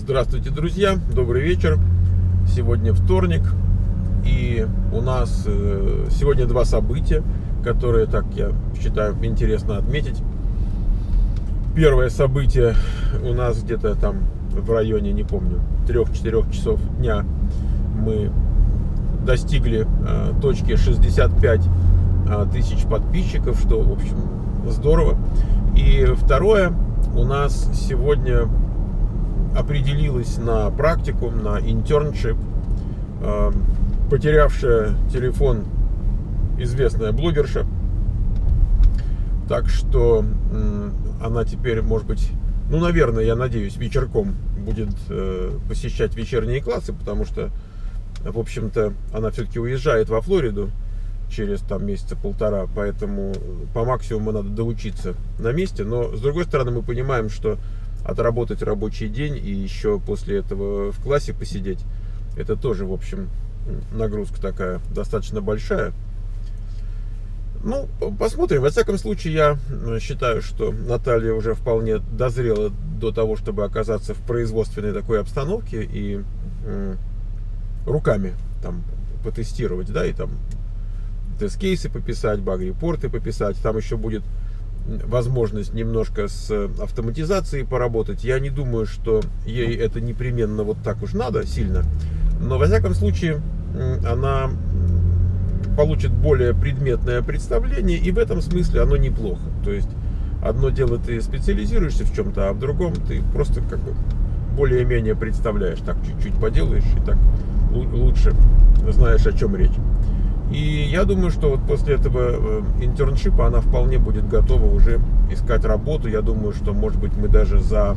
Здравствуйте, друзья! Добрый вечер! Сегодня вторник, и у нас сегодня два события, которые, так я считаю, интересно отметить. Первое событие у нас где-то там в районе, не помню, 3-4 часов дня мы достигли точки 65 тысяч подписчиков, что, в общем, здорово. И второе, у нас сегодня определилась на практику, на интерншип, потерявшая телефон известная блогерша. Так что она теперь, может быть, ну, наверное, я надеюсь, вечерком будет посещать вечерние классы, потому что, в общем-то, она все-таки уезжает во Флориду через там месяца полтора, поэтому по максимуму надо доучиться на месте. Но, с другой стороны, мы понимаем, что отработать рабочий день и еще после этого в классе посидеть, это тоже, в общем, нагрузка такая достаточно большая. Ну, посмотрим. Во всяком случае, я считаю, что Наталья уже вполне дозрела до того, чтобы оказаться в производственной такой обстановке и руками там потестировать, да, и там тест-кейсы пописать, баг-репорты пописать. Там еще будет возможность немножко с автоматизацией поработать. Я не думаю, что ей это непременно вот так уж надо сильно, но во всяком случае она получит более предметное представление, и в этом смысле оно неплохо. То есть одно дело, ты специализируешься в чем-то, а в другом ты просто как бы более-менее представляешь, так чуть-чуть поделаешь, и так лучше знаешь, о чем речь. И я думаю, что вот после этого интерншипа она вполне будет готова уже искать работу. Я думаю, что, может быть, мы даже за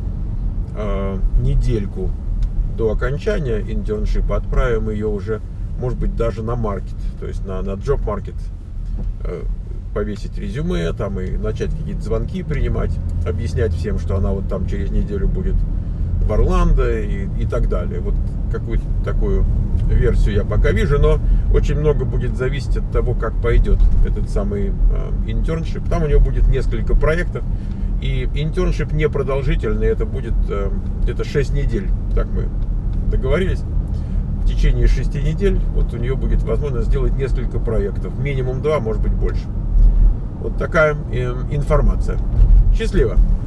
недельку до окончания интерншипа отправим ее уже, может быть, даже на маркет, то есть на job market, повесить резюме там и начать какие-то звонки принимать, объяснять всем, что она вот там через неделю будет в Орландо и так далее. Вот какую-то такую версию я пока вижу, но очень много будет зависеть от того, как пойдет этот самый интерншип. Там у него будет несколько проектов, и интерншип непродолжительный, это будет где-то 6 недель, так мы договорились. В течение 6 недель вот у нее будет возможность сделать несколько проектов, минимум 2, может быть больше. Вот такая информация. Счастливо!